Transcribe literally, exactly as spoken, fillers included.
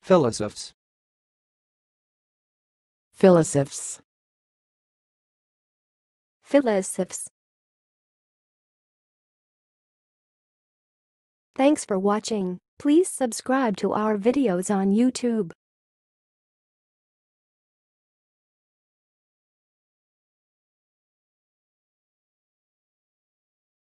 Philosophs. Philosophs. Philosophs. Thanks for watching. Please subscribe to our videos on YouTube.